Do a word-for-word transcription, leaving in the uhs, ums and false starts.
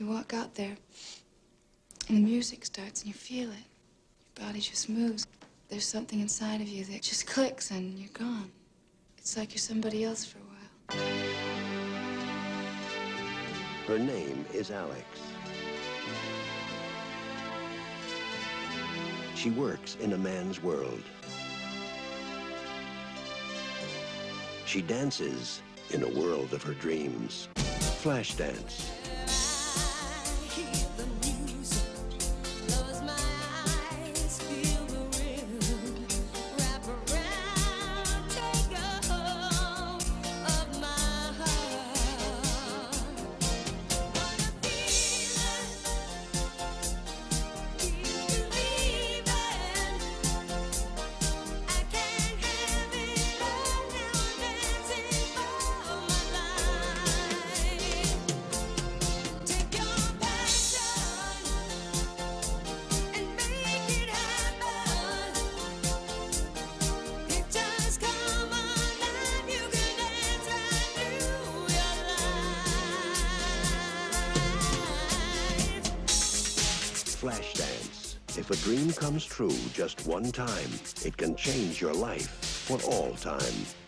You walk out there, and the music starts, and you feel it. Your body just moves. There's something inside of you that just clicks, and you're gone. It's like you're somebody else for a while. Her name is Alex. She works in a man's world. She dances in a world of her dreams. Flashdance. Flashdance. If a dream comes true just one time, it can change your life for all time.